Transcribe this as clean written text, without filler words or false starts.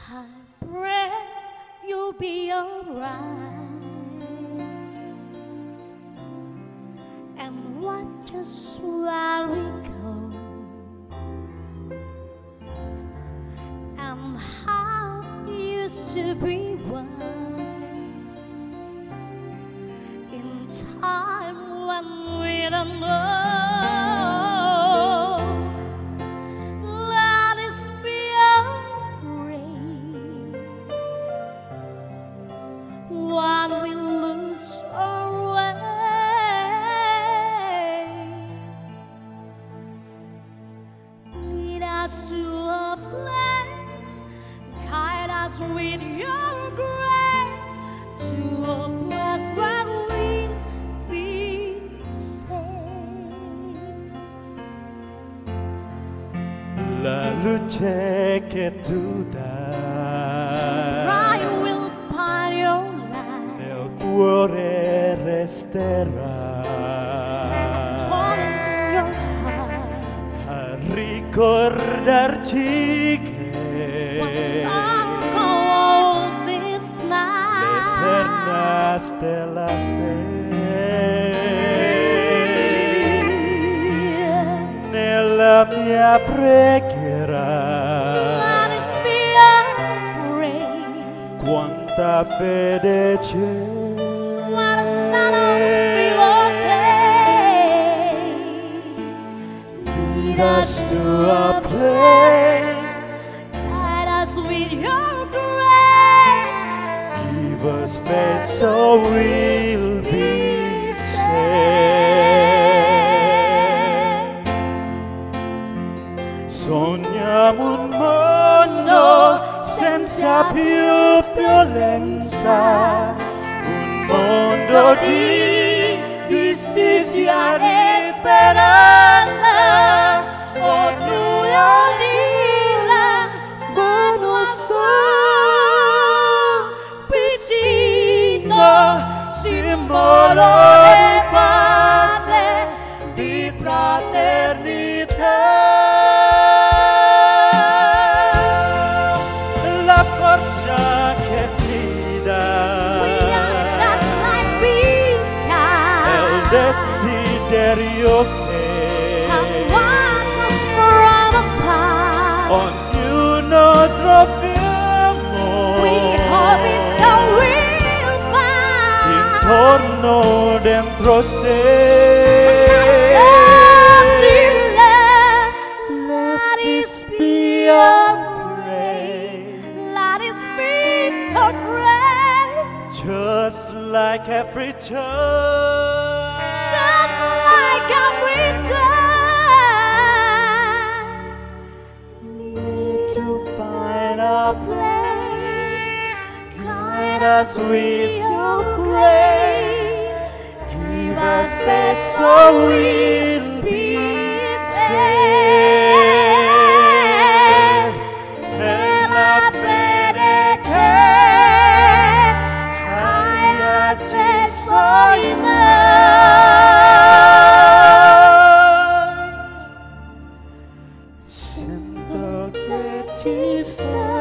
I pray you'll be alright and watch us while we go, and how we used to be wise in time when we don't know. When we lose our way, lead us to a place, guide us with your grace, to a place where we'll be safe. La luce che tu dai nel cuore resterà a ricordarci che l'eterna stella sei. Nella mia preghiera quanta fede c'è. Lead us to a place, guide us with your grace, give us faith so we'll be saved. Sogniamo un mondo senza più violenza, un mondo di giustizia e speranza. Ognuno di la mano vicino, simbolo di pace, di fraternità. La forza che ti dà è il desiderio che ognuno troviamo intorno dentro sé. Let us be afraid, just like every time. Need to find a place, guide us with your grace, give us faith so we'll be saved. Nella fede che hai acceso in noi, sento che ci sei.